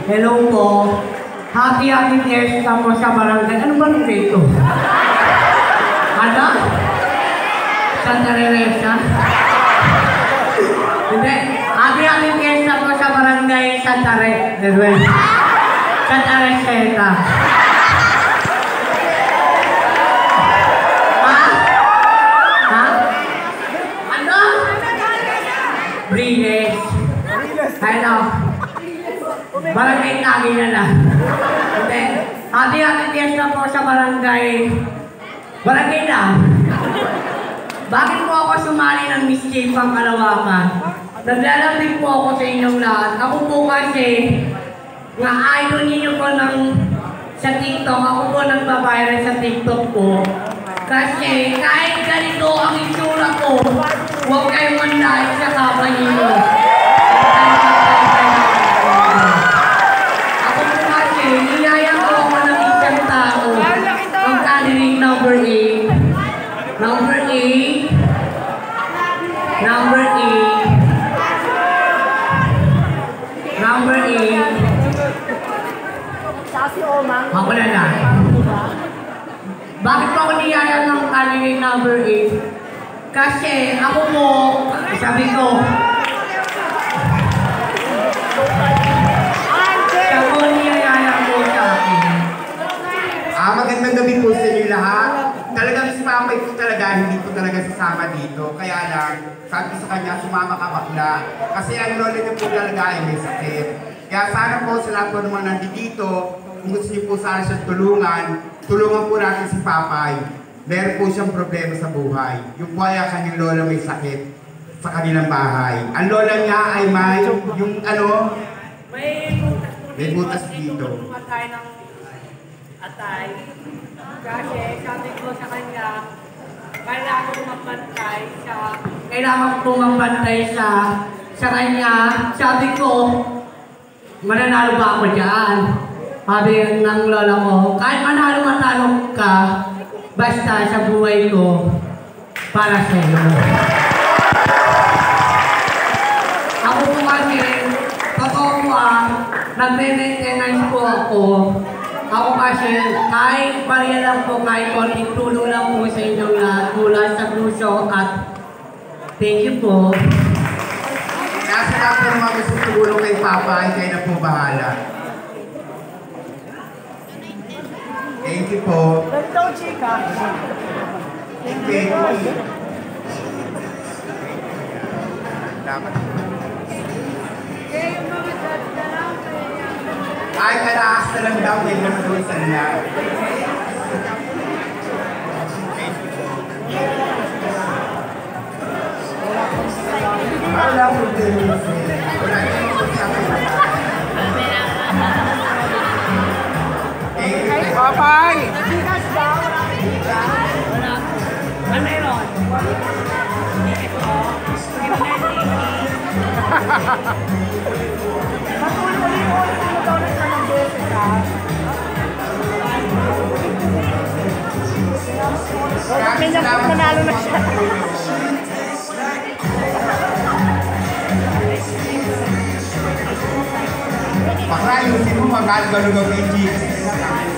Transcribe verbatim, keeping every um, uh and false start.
Hello po. Happy happy fiesta po sa barangay. Ano ba nung dito? Ano? Santa Teresa? Hindi. Happy happy fiesta po sa barangay Santa Teresa. Santa Teresa. Ha? Ha? Ano? Brines. Ano? Barangay Tagi na lang. Hindi. Happy happy fiesta po sa barangay. Barangay na. Bakit po ako sumali ng Miss Chief ang Kalawakan? Naglalambing po ako sa inyong lahat. Ako po kasi, nga idol ninyo po ng, sa TikTok. Ako po nagbabayran sa TikTok po. Kasi kahit ganito ang itsura ko, huwag kayong manlahat sa kaba ninyo. Ako po kasi, niyayang ko ako ng isang tao. Ang candidate number eight. Number eight. Number eight. Number eight. Ako na lang. Bakit po ako niyaya ng candidate number eight? Kasi ako po, sabi ko, siya po niyaya po sa akin. Ah, magandang gabi po sa inyo lahat. Talagang si Papay po talaga, hindi po talaga sasama dito. Kaya lang, sabi ko sa kanya, sumama ka bakla. Kasi ang lola niya po talaga ay may sakit. Kaya sana po sa lahat po naman nandito, kung gusto niyo po sana siya tulungan, tulungan po natin si Papay. Meron po siyang problema sa buhay. Yung po ay kanyang lola may sakit sa kanilang bahay. Ang lola niya ay may, yung ano, May butas po may butas dito. Tumatay ng atay. Kasi sabi ko sa kanya, kailangan ko mapantay sa... Kailangan ko mapantay sa... sa kanya. Sabi ko, mananalo ba ako dyan? Sabi ng lola ko, kahit manalo matalo ka, basta sa buhay ko, para sa iyo. Ako po kasi, totoo po ah, nagme-maintenance po ako. Ako kasi, kahit bariya lang po, kahit konting tulong lang po sa inyong lahat mula sa puso at thank you po. Kaya sa lahat po naman gusto tulong kay Papay, kayo na po bahala. Thank you po. Ganito, chika. Thank you. Dapat. Ay, kalakas na lang daw yung naman niya. Wala po din. Wala din po sa akin. Thank you. Papay! Ano meron? Matuloy-ulit mo daw na sa ng beses, ha? May nanalo na siya. Baka ayusin mo, magkano-gano gawin, G.